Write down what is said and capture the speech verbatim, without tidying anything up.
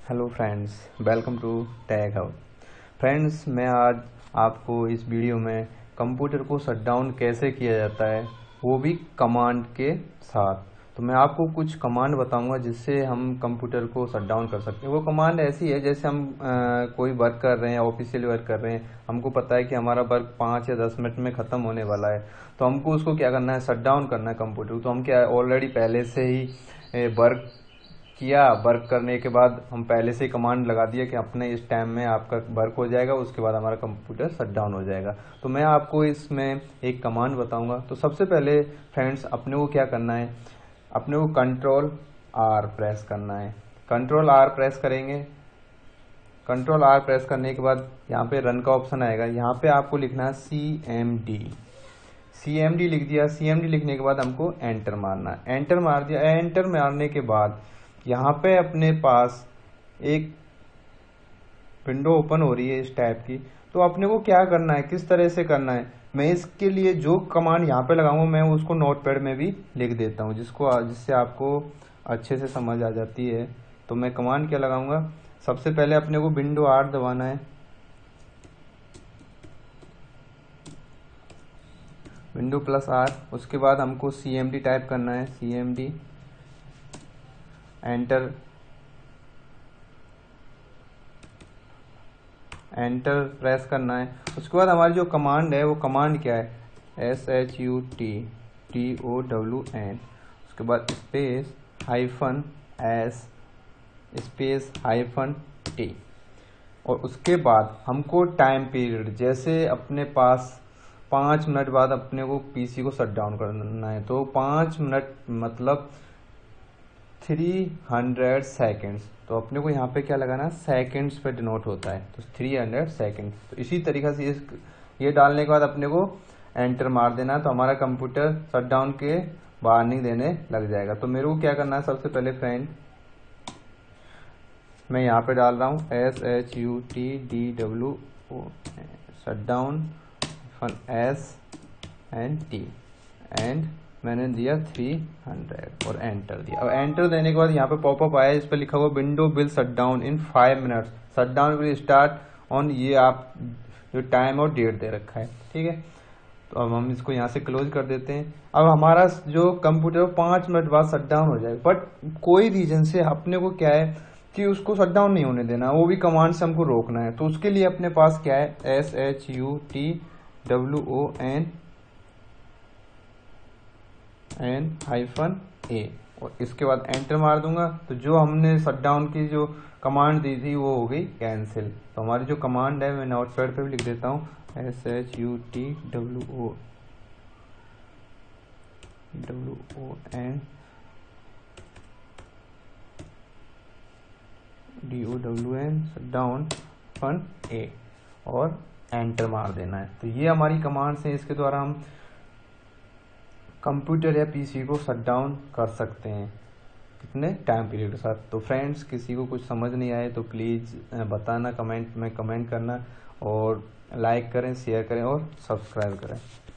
Hello friends, welcome to tech hub. Friends, मैं आज आपको इस वीडियो में कंप्यूटर को शट डाउन कैसे किया जाता है, वो भी कमांड के साथ। तो मैं आपको कुछ कमांड बताऊंगा जिससे हम कंप्यूटर को शट डाउन कर सकते हैं। वो कमांड ऐसी है जैसे हम आ, कोई वर्क कर रहे हैं, ऑफिशियल वर्क कर रहे हैं, हमको पता है कि हमारा वर्क पाँच या दस मिनट में ख़त्म होने वाला है, तो हमको उसको क्या करना है, शट डाउन करना है कंप्यूटर को। तो हम क्या ऑलरेडी पहले से ही वर्क किया, वर्क करने के बाद हम पहले से ही कमांड लगा दिया कि अपने इस टाइम में आपका वर्क हो जाएगा, उसके बाद हमारा कंप्यूटर शट डाउन हो जाएगा। तो मैं आपको इसमें एक कमांड बताऊंगा। तो सबसे पहले फ्रेंड्स, अपने को क्या करना है, अपने को कंट्रोल आर प्रेस करना है। कंट्रोल आर प्रेस करेंगे। कंट्रोल आर प्रेस करने के बाद यहाँ पे रन का ऑप्शन आएगा। यहाँ पे आपको लिखना है C M D. C M D लिख दिया। सी एम डी लिखने के बाद हमको एंटर मारना है। एंटर मार दिया। एंटर मारने के बाद यहाँ पे अपने पास एक विंडो ओपन हो रही है इस टाइप की। तो अपने को क्या करना है, किस तरह से करना है, मैं इसके लिए जो कमांड यहाँ पे लगाऊंगा मैं उसको नोटपैड में भी लिख देता हूँ, जिसको जिससे आपको अच्छे से समझ आ जाती है। तो मैं कमांड क्या लगाऊंगा, सबसे पहले अपने को विंडो आर दबाना है। Window plus R. उसके बाद हमको सी एम डी टाइप करना है। C M D enter enter press करना है। उसके बाद हमारी जो कमांड है वो कमांड क्या है, S H U T T O W N. उसके बाद space hyphen S space hyphen T. और उसके बाद हमको टाइम पीरियड, जैसे अपने पास पाँच मिनट बाद अपने को पीसी को शट डाउन करना है, तो पाँच मिनट मतलब थ्री हंड्रेड सेकेंड्स। तो अपने को यहाँ पे क्या लगाना, सेकेंड्स पे डिनोट होता है, तो थ्री हंड्रेड सेकेंड्स। तो इसी तरीके से इस ये डालने के बाद अपने को एंटर मार देना, तो हमारा कंप्यूटर शट डाउन के वार्निंग देने लग जाएगा। तो मेरे को क्या करना है, सबसे पहले फ्रेंड मैं यहाँ पे डाल रहा हूँ S H U T D W O shut down फन एस एन टी एंड मैंने दिया थ्री हंड्रेड और एंटर दिया। अब एंटर देने के बाद यहाँ पे पॉपअप आया, इस पर लिखा हुआ window will shut down in five minutes, shut down will start on, ये आप जो टाइम और डेट दे रखा है, ठीक है। तो अब हम इसको यहाँ से क्लोज कर देते हैं। अब हमारा जो कंप्यूटर पाँच मिनट बाद शट डाउन हो जाएगा, बट कोई रीजन से अपने को क्या है कि उसको शट डाउन नहीं होने देना, वो भी कमांड से हमको रोकना है। तो उसके लिए अपने पास क्या है, S H U T W O N N hyphen A, और इसके बाद एंटर मार दूंगा। तो जो हमने शट डाउन की जो कमांड दी थी वो हो गई कैंसिल। तो हमारी जो कमांड है मैं नोटपैड पे भी लिख देता हूँ, S H U T W O W O N D O W N shut down फन ए, और एंटर मार देना है। तो ये हमारी कमांड्स हैं, इसके द्वारा हम कंप्यूटर या पीसी को शट डाउन कर सकते हैं कितने टाइम पीरियड के साथ। तो फ्रेंड्स, किसी को कुछ समझ नहीं आए तो प्लीज़ बताना, कमेंट में कमेंट करना, और लाइक करें, शेयर करें और सब्सक्राइब करें।